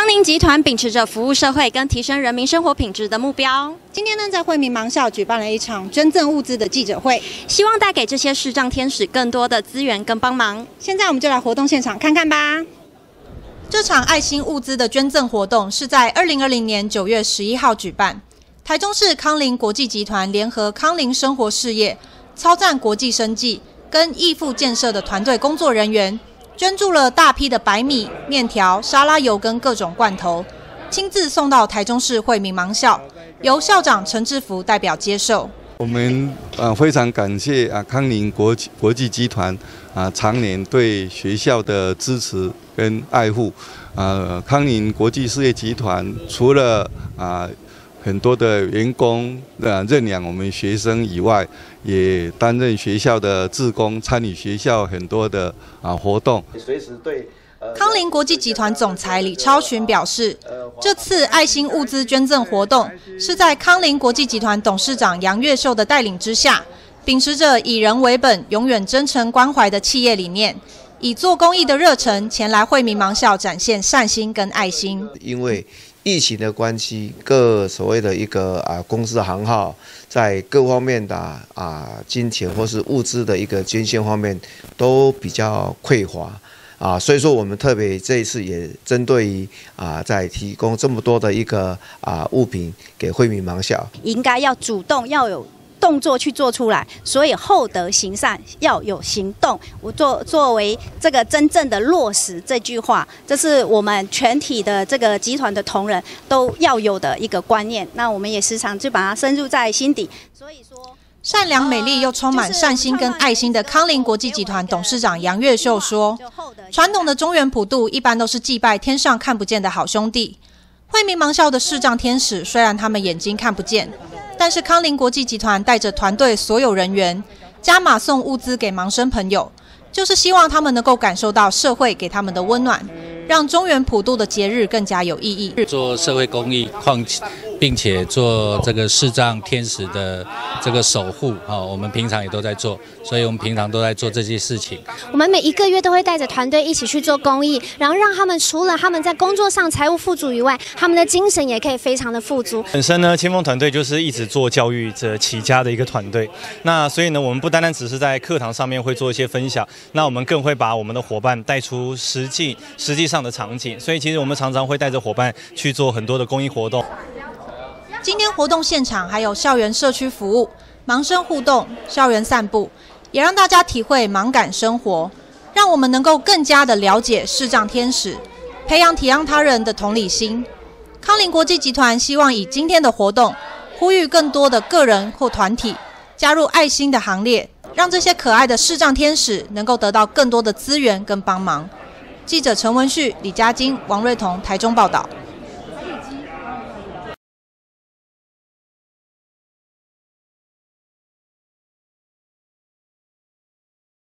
康宁集团秉持着服务社会跟提升人民生活品质的目标， 今天呢，在惠民盲校举办了一场捐赠物资的记者会， 希望带给这些视障天使更多的资源跟帮忙。 现在我们就来活动现场看看吧。这场爱心物资的捐赠活动是在2020年9月11号举办，台中市康宁国际集团联合康宁生活事业、操战国际生技跟义富建设的团队工作人员。捐助了大批的白米、面条、沙拉油跟各种罐头，亲自送到台中市惠民盲校，由校长陈志福代表接受。 我们非常感谢康宁国际集团常年对学校的支持跟爱护。康宁国际事业集团除了很多的员工认养我们学生以外，也担任学校的志工，参与学校很多的活动。 随时对康宁国际集团总裁李超群表示，这次爱心物资捐赠活动是在康宁国际集团董事长杨月秀的带领之下，秉持着以人为本、永远真诚关怀的企业理念，以做公益的热忱前来惠民盲校展现善心跟爱心。 因为疫情的关系，各所谓的一个公司行号，在各方面的金钱或是物资的一个捐献方面都比较匮乏所以说我们特别这一次也针对于在提供这么多的一个物品给惠民盲校， 应该要主动要有动作去做出来，所以厚德行善要有行动。我作为这个真正的落实这句话，这是我们全体的这个集团的同仁都要有的一个观念。那我们也时常就把它深入在心底。所以说， 善良、美丽又充满善心跟爱心的康宁国际集团董事长杨月秀说，传统的中元普渡一般都是祭拜天上看不见的好兄弟。惠民盲校的视障天使虽然他们眼睛看不见，但是康宁国际集团带着团队所有人员加码送物资给盲生朋友，就是希望他们能够感受到社会给他们的温暖，让中元普渡的节日更加有意义。 做社会公益，并且做这个视障天使的这个守护，我们平常也都在做，所以我们平常都在做这些事情。 我们每一个月都会带着团队一起去做公益，然后让他们除了他们在工作上财务富足以外，他们的精神也可以非常的富足。 本身呢，千锋团队就是一直做教育者起家的一个团队，那所以呢，我们不单单只是在课堂上面会做一些分享，那我们更会把我们的伙伴带出实际上的场景，所以其实我们常常会带着伙伴去做很多的公益活动。 今天活动现场还有校园社区服务、盲生互动、校园散步，也让大家体会盲感生活，让我们能够更加的了解视障天使，培养体谅他人的同理心。康宁国际集团希望以今天的活动，呼吁更多的个人或团体加入爱心的行列，让这些可爱的视障天使能够得到更多的资源跟帮忙。记者陈文旭、李嘉晶、王瑞彤台中报道。